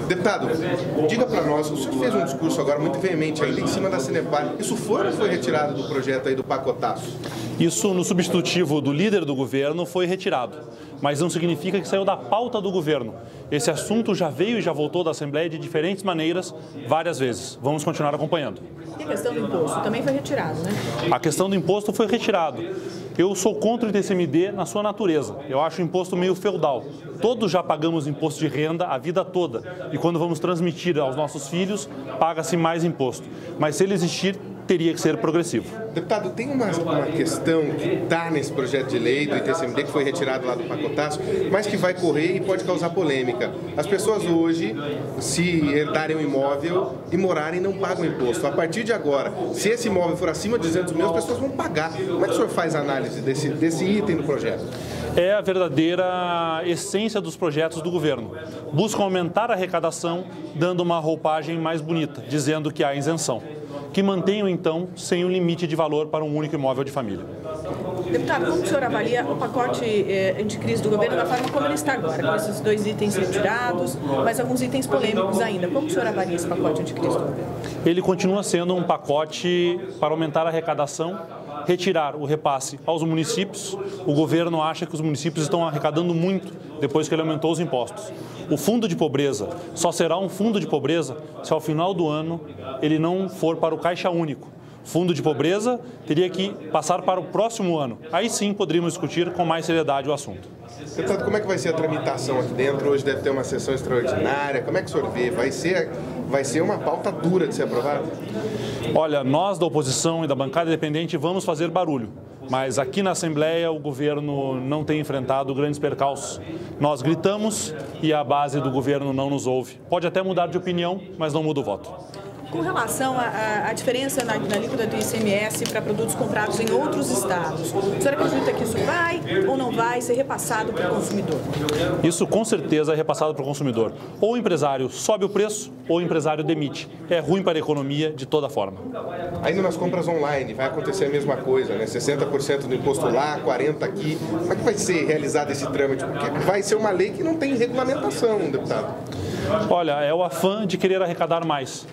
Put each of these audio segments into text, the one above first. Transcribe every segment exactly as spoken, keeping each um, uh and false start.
Deputado, diga para nós, o senhor fez um discurso agora muito veemente ainda em cima da Sanepar. Isso foi ou foi retirado do projeto aí do pacotaço? Isso no substitutivo do líder do governo foi retirado, mas não significa que saiu da pauta do governo. Esse assunto já veio e já voltou da Assembleia de diferentes maneiras, várias vezes. Vamos continuar acompanhando. E a questão do imposto também foi retirado, né? A questão do imposto foi retirado. Eu sou contra o I T C M D na sua natureza. Eu acho o imposto meio feudal. Todos já pagamos imposto de renda a vida toda. E quando vamos transmitir aos nossos filhos, paga-se mais imposto. Mas se ele existir, teria que ser progressivo. Deputado, tem uma, uma questão que está nesse projeto de lei do I T C M D, que foi retirado lá do pacotaço, mas que vai correr e pode causar polêmica. As pessoas hoje, se herdarem um imóvel e morarem, não pagam imposto. A partir de agora, se esse imóvel for acima de duzentos mil, as pessoas vão pagar. Como é que o senhor faz a análise desse, desse item do projeto? É a verdadeira essência dos projetos do governo. Buscam aumentar a arrecadação, dando uma roupagem mais bonita, dizendo que há isenção, que mantenham, então, sem um limite de valor para um único imóvel de família. Deputado, como o senhor avalia o pacote eh, de crise do governo da forma como ele está agora, com esses dois itens retirados, mas alguns itens polêmicos ainda? Como o senhor avalia esse pacote de crise do governo? Ele continua sendo um pacote para aumentar a arrecadação, retirar o repasse aos municípios. O governo acha que os municípios estão arrecadando muito depois que ele aumentou os impostos. O fundo de pobreza só será um fundo de pobreza se ao final do ano ele não for para o caixa único. Fundo de pobreza teria que passar para o próximo ano. Aí sim poderíamos discutir com mais seriedade o assunto. Deputado, como é que vai ser a tramitação aqui dentro? Hoje deve ter uma sessão extraordinária. Como é que o senhor vê? Vai ser, vai ser uma pauta dura de ser aprovada? Olha, nós da oposição e da bancada independente vamos fazer barulho. Mas aqui na Assembleia o governo não tem enfrentado grandes percalços. Nós gritamos e a base do governo não nos ouve. Pode até mudar de opinião, mas não muda o voto. Com relação à diferença na, na alíquota do I C M S para produtos comprados em outros estados, o senhor acredita que isso vai ou não vai ser repassado para o consumidor? Isso com certeza é repassado para o consumidor. Ou o empresário sobe o preço ou o empresário demite. É ruim para a economia de toda forma. Ainda nas compras online vai acontecer a mesma coisa, né? sessenta por cento do imposto lá, quarenta por cento aqui. Como é que vai ser realizado esse trâmite? Porque vai ser uma lei que não tem regulamentação, deputado. Olha, é o afã de querer arrecadar mais.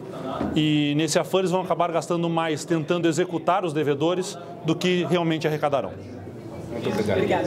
E nesse afã eles vão acabar gastando mais tentando executar os devedores do que realmente arrecadarão. Muito obrigado.